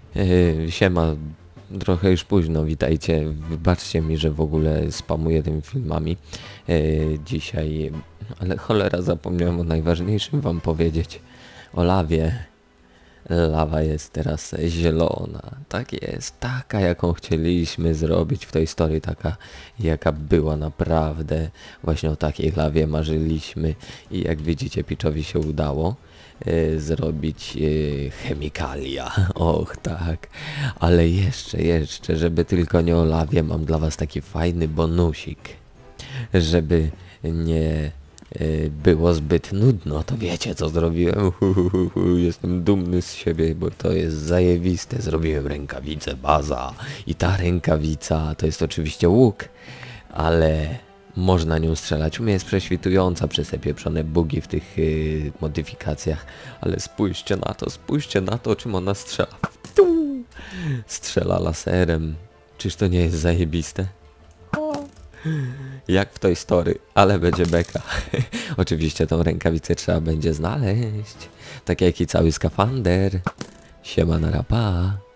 Siema, trochę już późno, witajcie, wybaczcie mi, że w ogóle spamuję tymi filmami dzisiaj, ale cholera, zapomniałem o najważniejszym wam powiedzieć, o lawie. Lawa jest teraz zielona, tak jest, taka jaką chcieliśmy zrobić w tej historii, taka jaka była naprawdę, właśnie o takiej lawie marzyliśmy i jak widzicie Piczowi się udało zrobić chemikalia, och tak, ale jeszcze, żeby tylko nie o lawie, mam dla was taki fajny bonusik, żeby nie było zbyt nudno, to wiecie co zrobiłem? Jestem dumny z siebie, bo to jest zajebiste. Zrobiłem rękawicę baza i ta rękawica to jest oczywiście łuk, ale można nią strzelać. U mnie jest prześwitująca przez te pieprzone bugi w tych modyfikacjach, ale spójrzcie na to, czym ona strzela. Strzela laserem. Czyż to nie jest zajebiste? Jak w Toy Story, ale będzie beka. Oczywiście tą rękawicę trzeba będzie znaleźć. Tak jak i cały skafander. Siema na rapa.